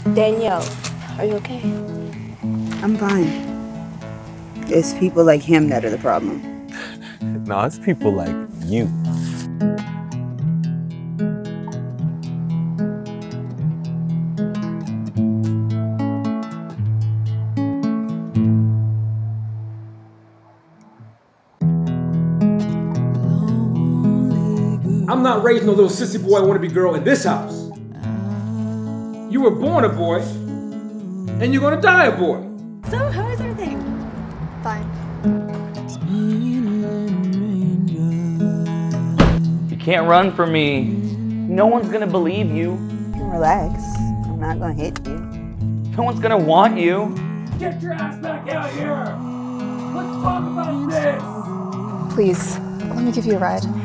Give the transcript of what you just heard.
Danielle, are you okay? I'm fine. It's people like him that are the problem. No, it's people like you. I'm not raising no little sissy boy wannabe girl in this house. You were born a boy, and you're gonna die a boy. So, how is everything? Fine. You can't run from me. No one's gonna believe you. You can relax. I'm not gonna hit you. No one's gonna want you. Get your ass back out here! Let's talk about this! Please, let me give you a ride.